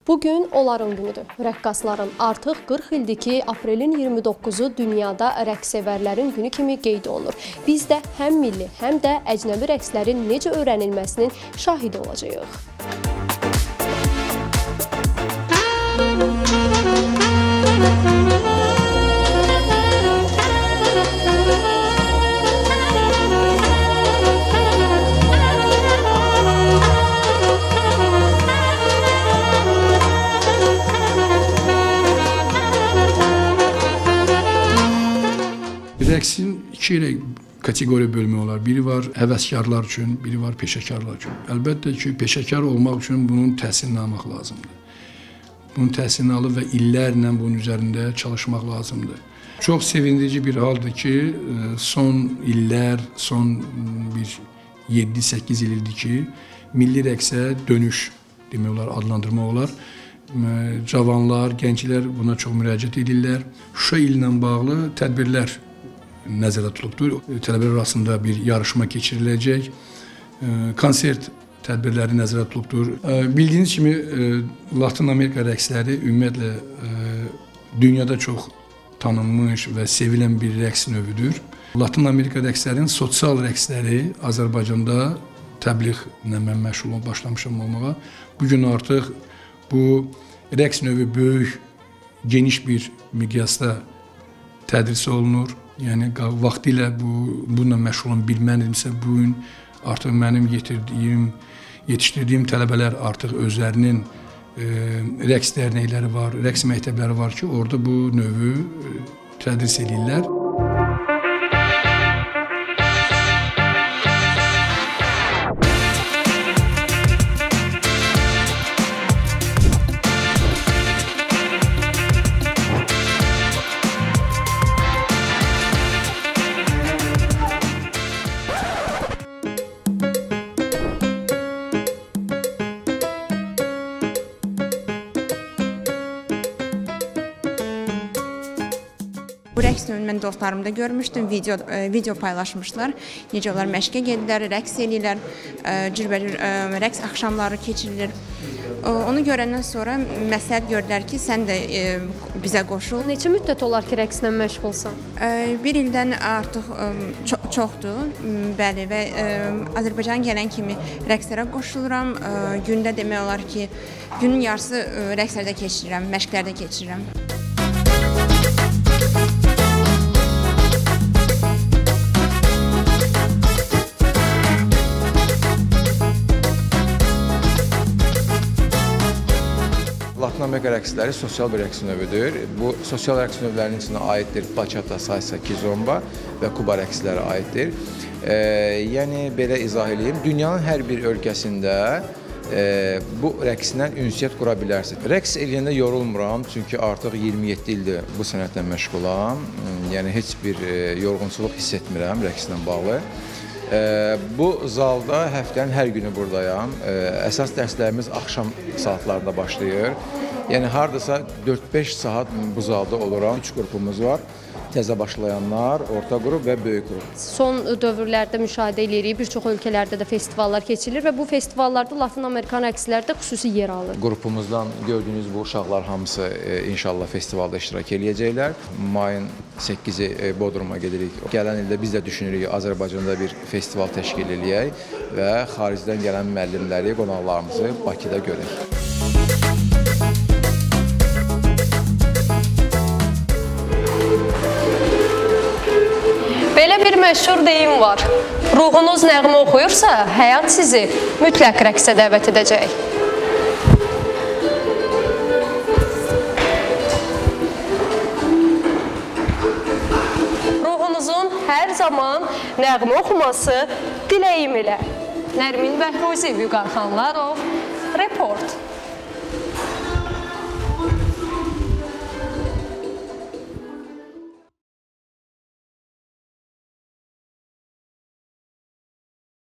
Bugün onların günüdür. Rəqqasların artıq 40 ildir ki, aprelin 29-u dünyada rəqs-sevərlərin günü kimi qeyd olunur. Biz də həm milli, həm də əcnəbi rəqslərin necə öyrənilməsinin şahidi olacağıq. Rəqsin iki kateqoriya bölümü olar. Biri var həvəskarlar üçün, biri var peşəkarlar üçün. Əlbəttə ki, peşəkar olmaq üçün bunun təhsilini almaq lazımdır. Bunun təhsilini alıb və illərlə bunun üzərində çalışmaq lazımdır. Çox sevindirici bir haldır ki, son illər, son 7-8 ildir ki, milli rəqsə dönüş demək olar, adlandırmaq olar. Cavanlar, gənclər buna çox müraciət edirlər. Şuşa ilə bağlı tədbirlər nəzərdə tutulubdur. Tələbələr arasında bir yarışma keçiriləcək. Konsert tədbirləri nəzərdə tutulubdur. Bildiyiniz kimi, Latin Amerika rəqsləri ümumiyyətlə dünyada çox tanınmış və sevilən bir rəqs növüdür. Latin Amerika rəqslərinin sosial rəqsləri Azərbaycanda təbliğlə mən məşğul başlamışam olmağa. Bugün artıq bu rəqs növü böyük, geniş bir miqyasda tədris olunur. Yəni, vaxtilə bununla məşğul olan bilmənimsə, bugün artıq mənim yetişdirdiyim tələbələr artıq özlərinin rəqs dərnəkləri var, rəqs məktəbləri var ki, orada bu növü tədris edirlər. Bu rəqs növünü mən dostlarımda görmüşdüm, video paylaşmışlar. Necə onlar məşqə gedirlər, rəqs edirlər, cürbəcür rəqs axşamları keçirilir. Onu görəndən sonra məsləhət gördülər ki, sən də bizə qoşul. Neçə müddət olar ki, rəqslə məşğulsan? Bir ildən artıq çoxdur, bəli, və Azərbaycan gələn kimi rəqslərə qoşuluram. Gündə demək olar ki, günün yarısı rəqslərdə keçirirəm, məşqlərdə keçirirəm. Latin Amerika rəqsləri sosial bir rəqs növüdür. Bu sosial rəqs növlərinin içinə aiddir bachata, salsa, kizomba və kuba rəqsləri aiddir. Yəni, belə izah edeyim, dünyanın hər bir ölkəsində bu rəqslə ünsiyyət qura bilərsiniz. Rəqs eləyəndə yorulmuram, çünki artıq 27 ildir bu sənətlə məşğulam. Yəni, heç bir yorğunçuluq hiss etmirəm rəqslə bağlı. Bu zalda həftənin hər günü buradayam. Əsas dərslərimiz axşam saatlarında başlayır. Yəni, haradasa 4-5 saat bu zalda oluram. 3 qrupumuz var. Təzə başlayanlar, orta qrup və böyük qrup. Son dövrlərdə müşahidə edirik, bir çox ölkələrdə də festivallar keçirilir və bu festivallarda Latin Amerikan rəqsləri də xüsusi yer alır. Qrupumuzdan gördüyünüz bu uşaqlar hamısı inşallah festivalda iştirak eləyəcəklər. Mayın 8-i Bodruma gedirik. Gələn ildə biz də düşünürük Azərbaycanda bir festival təşkil eləyək və xaricdən gələn müəllimləri, qonaqlarımızı Bakıda görək. Belə bir məşhur deyim var. Ruhunuz nəğmə oxuyursa, həyat sizi mütləq rəqsə dəvət edəcək. Ruhunuzun hər zaman nəğmə oxuması diləyim ilə. Nərmin Bəhruzə, Vüqar Xanlarov, Report.